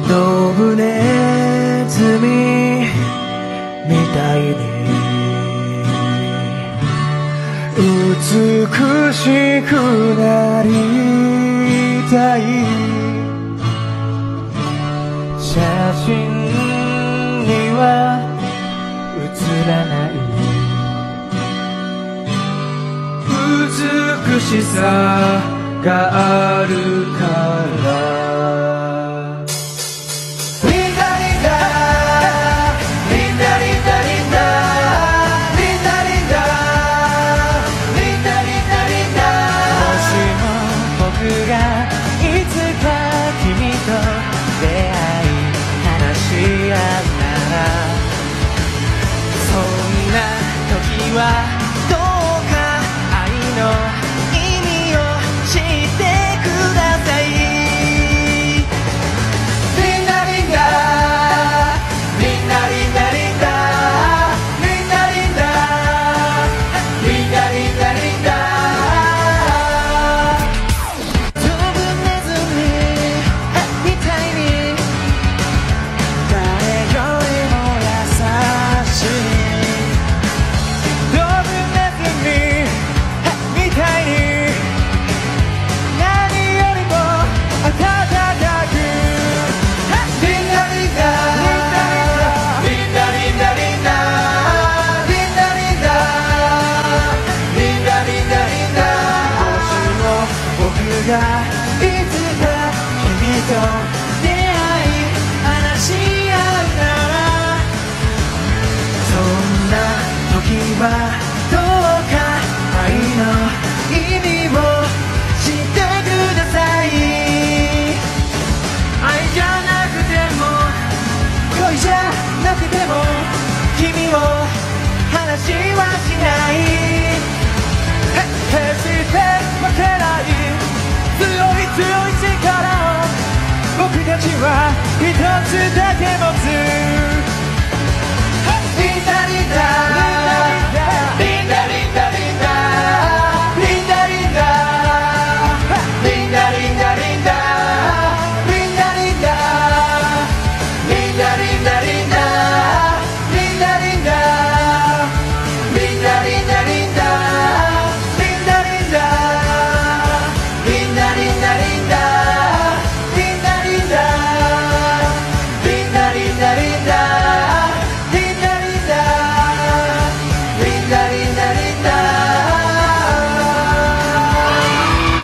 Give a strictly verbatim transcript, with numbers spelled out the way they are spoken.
ドブネズミみたいに美しくなりたい。写真には写らない美しさがあるからはどうか愛の意味を知ってください。リンダリンダリンダリンダリンダリンダリンダリンダリンダリンダドブネズミみたいに誰よりも優しい。がいつか君と